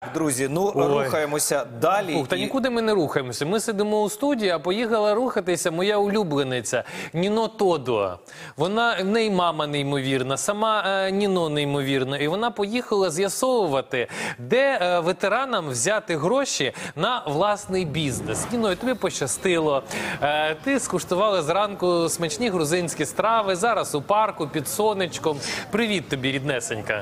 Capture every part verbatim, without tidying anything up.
Так, друзі, ну Ой. рухаємося далі. Ух, та і... нікуди ми не рухаємося. Ми сидимо у студії, а поїхала рухатися моя улюблениця Ніно Тодо. Вона, в неї мама неймовірна, сама е, Ніно неймовірна. І вона поїхала з'ясовувати, де е, ветеранам взяти гроші на власний бізнес. Ніно, тобі пощастило. Е, ти скуштувала зранку смачні грузинські страви, зараз у парку під сонечком. Привіт тобі, ріднесенька.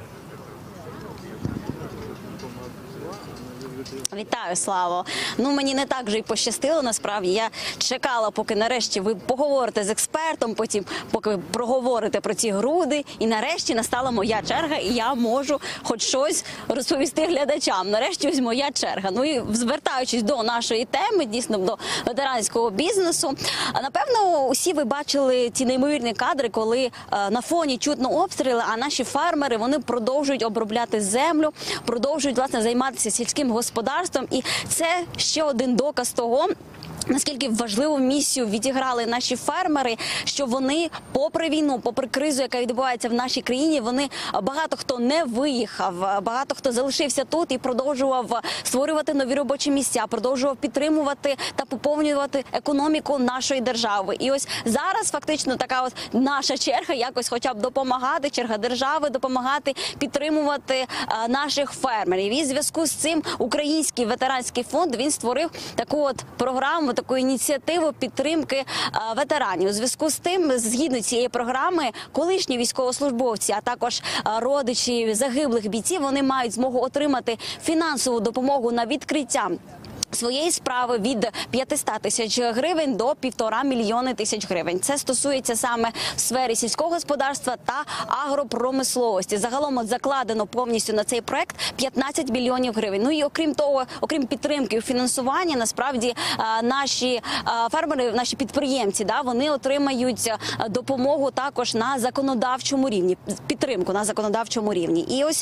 Вітаю, Славо. Ну, мені не так вже й пощастило, насправді. Я чекала, поки нарешті ви поговорите з експертом, потім поки ви проговорите про ці груди, і нарешті настала моя черга, і я можу хоч щось розповісти глядачам. Нарешті ось моя черга. Ну і звертаючись до нашої теми, дійсно, до ветеранського бізнесу, напевно, усі ви бачили ті неймовірні кадри, коли на фоні чутно обстріли, а наші фермери, вони продовжують обробляти землю, продовжують, власне, займатися сільським господарством. І це ще один доказ того, наскільки важливу місію відіграли наші фермери, що вони, попри війну, попри кризу, яка відбувається в нашій країні, вони, багато хто не виїхав, багато хто залишився тут і продовжував створювати нові робочі місця, продовжував підтримувати та поповнювати економіку нашої держави. І ось зараз фактично така от наша черга якось хоча б допомагати, черга держави допомагати підтримувати а, наших фермерів. І в зв'язку з цим Український ветеранський фонд, він створив таку от програму, таку ініціативу підтримки а, ветеранів. У зв'язку з тим, згідно цієї програми, колишні військовослужбовці, а також а, родичі загиблих бійців, вони мають змогу отримати фінансову допомогу на відкриття своєї справи від п'ятисот тисяч гривень до півтора мільйони тисяч гривень. Це стосується саме в сфері сільського господарства та агропромисловості. Загалом от закладено повністю на цей проект п'ятнадцять мільйонів гривень. Ну і окрім того, окрім підтримки у фінансуванні, насправді наші фермери, наші підприємці, да, вони отримають допомогу також на законодавчому рівні, підтримку на законодавчому рівні. І ось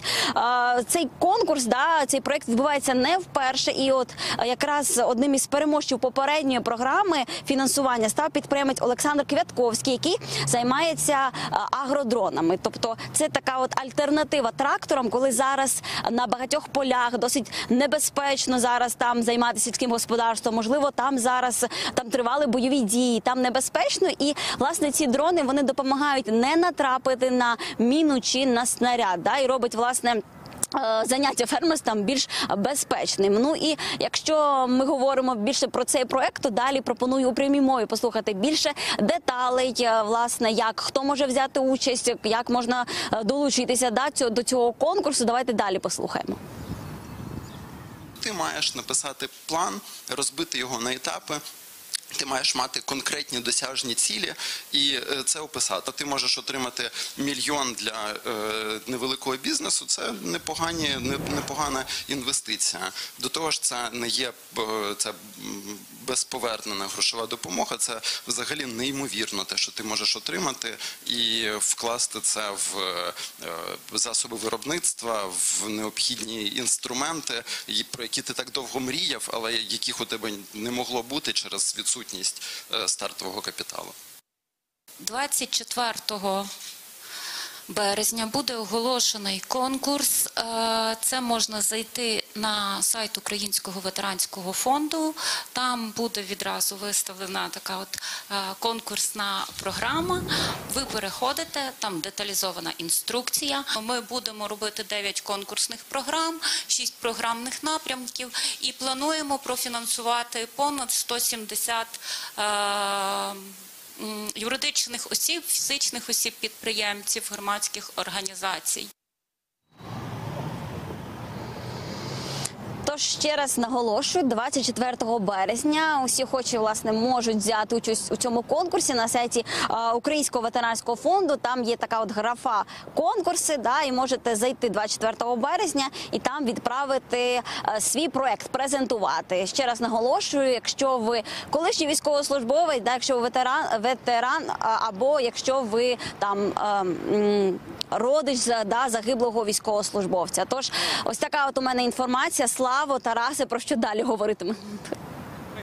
цей конкурс, да, цей проект відбувається не вперше. І от якраз одним із переможців попередньої програми фінансування став підприємець Олександр Квятковський, який займається агродронами. Тобто це така от альтернатива тракторам, коли зараз на багатьох полях досить небезпечно зараз там займатися сільським господарством. Можливо, там зараз там тривали бойові дії, там небезпечно. І, власне, ці дрони, вони допомагають не натрапити на міну чи на снаряд, да, і робить, власне, заняття фермерством більш безпечним. Ну і якщо ми говоримо більше про цей проект, то далі пропоную у прямій мові послухати більше деталей, власне, як, хто може взяти участь, як можна долучитися до цього конкурсу. Давайте далі послухаємо. Ти маєш написати план, розбити його на етапи. Ти маєш мати конкретні досяжні цілі і це описати. Ти можеш отримати мільйон для е, невеликого бізнесу, це непогані, не, непогана інвестиція. До того ж, це не є це безповернена грошова допомога, це взагалі неймовірно те, що ти можеш отримати і вкласти це в е, засоби виробництва, в необхідні інструменти, про які ти так довго мріяв, але яких у тебе не могло бути через відсутність стартового капіталу. двадцять четвертого березня буде оголошений конкурс. Це можна зайти на сайт Українського ветеранського фонду. Там буде відразу виставлена така от конкурсна програма. Ви переходите, там деталізована інструкція. Ми будемо робити дев'ять конкурсних програм, шість програмних напрямків і плануємо профінансувати понад сто сімдесят юридичних осіб, фізичних осіб, підприємців, громадських організацій. Тож, ще раз наголошую, двадцять четвертого березня усі охочі, власне, можуть взяти участь у цьому конкурсі на сайті а, Українського ветеранського фонду. Там є така от графа конкурси, да, і можете зайти двадцять четвертого березня і там відправити а, свій проект, презентувати. Ще раз наголошую, якщо ви колишній військовослужбовець, да, якщо ви ветеран, ветеран а, або якщо ви там а, м, родич да, загиблого військовослужбовця. Тож, ось така от у мене інформація. Славо, Тарасе, про що далі говоритиме?